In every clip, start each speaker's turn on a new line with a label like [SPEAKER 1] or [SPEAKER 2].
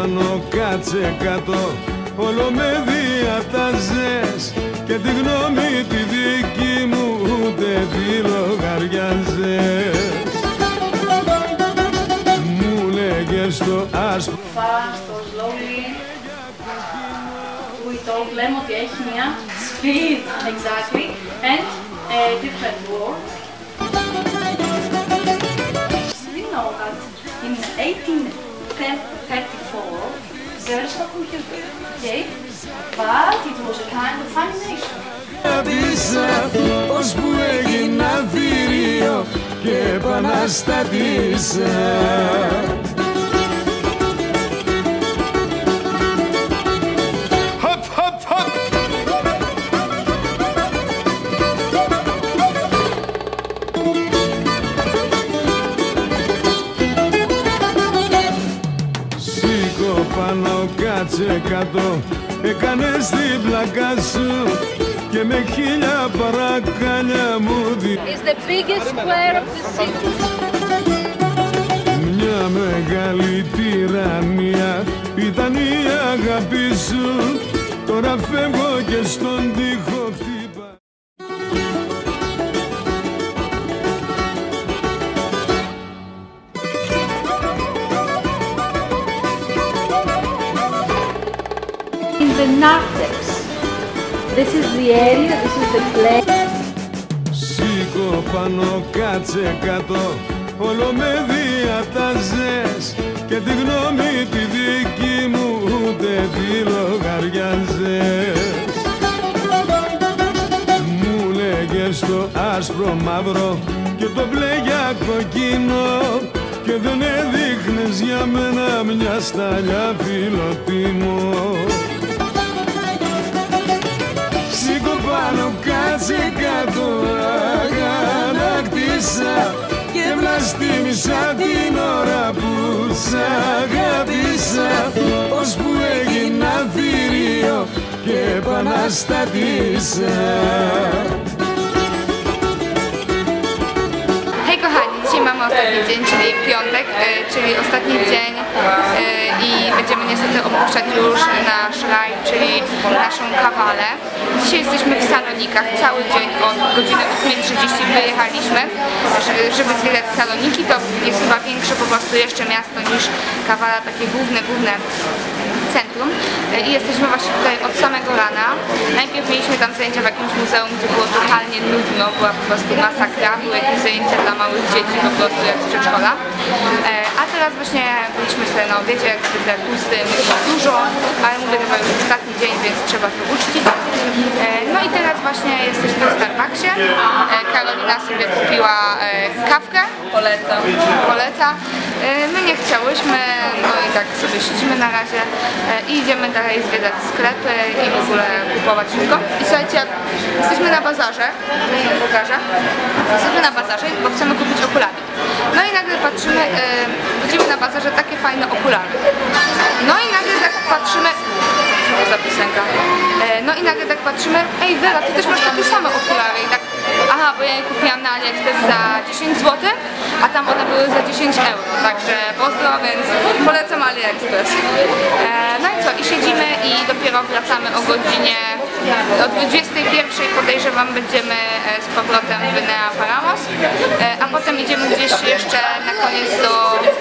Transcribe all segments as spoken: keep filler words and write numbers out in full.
[SPEAKER 1] πάνω κάτσε κάτω, όλο με διατάζες και τη γνώμη τη δική μου ούτε τη λογαριάζες. Μου λέγες το άσπρο
[SPEAKER 2] στο slowly we talk λέμε ότι έχει μια speed exactly and a different word. We know that in eighteen thirty-four there's a computer, okay? But it was a kind of animation.
[SPEAKER 1] Ως που έγινα θηρίο και επαναστατήσα. Hop, hop, hop. Σήκω πάνω κάτσε κάτω, έκανες την πλάκα σου και με χίλια παρακάλια μου δι...
[SPEAKER 3] It's the biggest square of the city.
[SPEAKER 1] Μια μεγάλη τυραννία ήταν η αγάπη σου, τώρα φεύγω και στον τοίχο χτύπα.
[SPEAKER 3] In the narthex. This is the area, this is the place.
[SPEAKER 1] Σήκω πάνω κάτσε κάτω, όλο με διατάζες και τη γνώμη τη δική μου ούτε τη λογαριάζες. Μου λέγες το άσπρο μαύρο και το μπλε για κοκκίνο και δεν έδειχνες για μένα μια σταλιά φιλοτίμο. Σήκω πάνω κάτσε κάτω, αγανάκτησα και βλαστήμισα την ώρα που σ' αγάπησα, ως που έγινα θηρίο και επαναστατήσα.
[SPEAKER 4] Hej kochani, dzisiaj mamy ostatni dzień, czyli piątek, czyli ostatni dzień i będziemy niestety opuszczać już nasz raj, czyli naszą kawalę. Dzisiaj jesteśmy w Salonikach, cały dzień od godziny ósmej trzydzieści wyjechaliśmy, żeby zwiedzać Saloniki. To jest chyba większe po prostu jeszcze miasto niż Kawala, takie główne, główne centrum. I jesteśmy właśnie tutaj od samego rana. Najpierw mieliśmy tam zajęcia w jakimś muzeum, gdzie było totalnie nudno, była po prostu masakra, były jakieś zajęcia dla małych dzieci po prostu jak z przedszkola. A teraz właśnie byliśmy sobie na obiedzie, jak zwykle tłusty, dużo, ale mówię, to już ostatni dzień, więc trzeba to uczcić. No i teraz właśnie jesteśmy w Starbucksie. Karolina sobie kupiła kawkę. Poleca. Poleca. My nie chciałyśmy, no i tak sobie siedzimy na razie i idziemy dalej zwiedzać sklepy i w ogóle kupować wszystko. I słuchajcie, jesteśmy na bazarze, zaraz pokażę. Jesteśmy na bazarze, bo chcemy kupić okulary. No i nagle patrzymy, widzimy na bazarze takie fajne okulary. No i nagle tak patrzymy, co to za piosenka? No i nagle tak patrzymy, ej Wera, ty też masz takie same okulary i tak, aha, bo ja je kupiłam na AliExpress za dziesięć złotych, a tam one były za dziesięć euro, także pozdro, więc polecam AliExpress. No i co, i siedzimy i dopiero wracamy o godzinie, o dwudziestej pierwszej podejrzewam będziemy z powrotem w Nea Paramos, a potem idziemy gdzieś jeszcze na koniec do...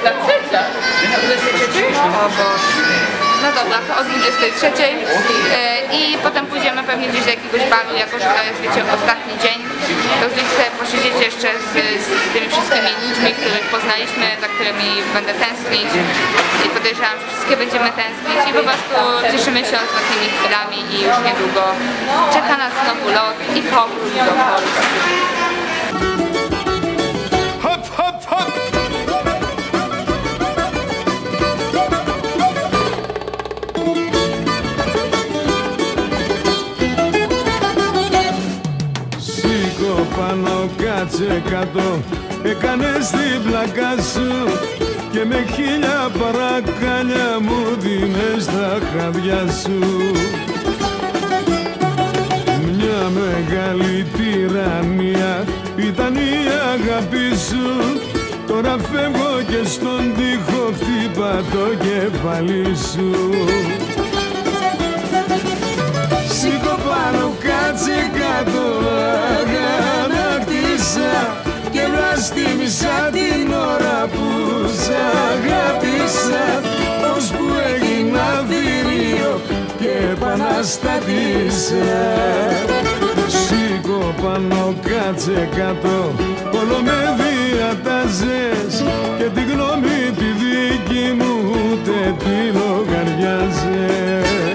[SPEAKER 4] O Boże. No dobra, to o dwudziestej trzeciej i potem pójdziemy pewnie gdzieś do jakiegoś baru, jako że to jest, wiecie, ostatni dzień, to gdzieś sobie posiedziecie jeszcze z, z tymi wszystkimi ludźmi, których poznaliśmy, za którymi będę tęsknić i podejrzewam, że wszystkie będziemy tęsknić i po prostu cieszymy się ostatnimi chwilami i już niedługo czeka nas znowu lot i powrót do Polski.
[SPEAKER 1] Hop, hop, hop. Σήκω πάνω κάτσε κάτω, έκανες την πλάκα σου και με χίλια παρακάλια μου δίνες τα χαδιά σου. Μια μεγάλη τυραννία ήταν η αγάπη σου, τώρα Τώρα φεύγω και στον τοίχο χτύπα το κεφάλι σου. Σήκω πάνω, κάτσε κάτω, αγανάκτησα και βλαστήμισα την ώρα που σ' αγάπησα, ώσπου έγινα θηρίο και επαναστάτησα. Σήκω πάνω, κάτσε κάτω, όλο με διατάζες και τη γνώμη τη δική μου ούτε τη λογαριάζες.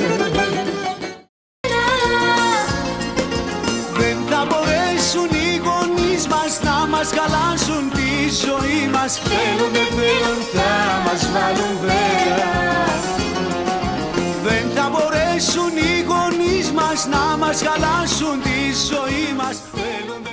[SPEAKER 5] Δεν θα μπορέσουν οι γονείς μας να μας χαλάσουν τη ζωή μας. Θέλουν δεν θέλουν θα μας βάλουν βέρα. Δεν θα μπορέσουν οι γονείς μας να μας χαλάσουν τη ζωή μας. Θέλουν